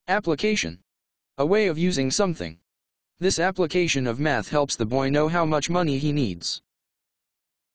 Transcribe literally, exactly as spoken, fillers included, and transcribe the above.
Application. A way of using something. This application of math helps the boy know how much money he needs.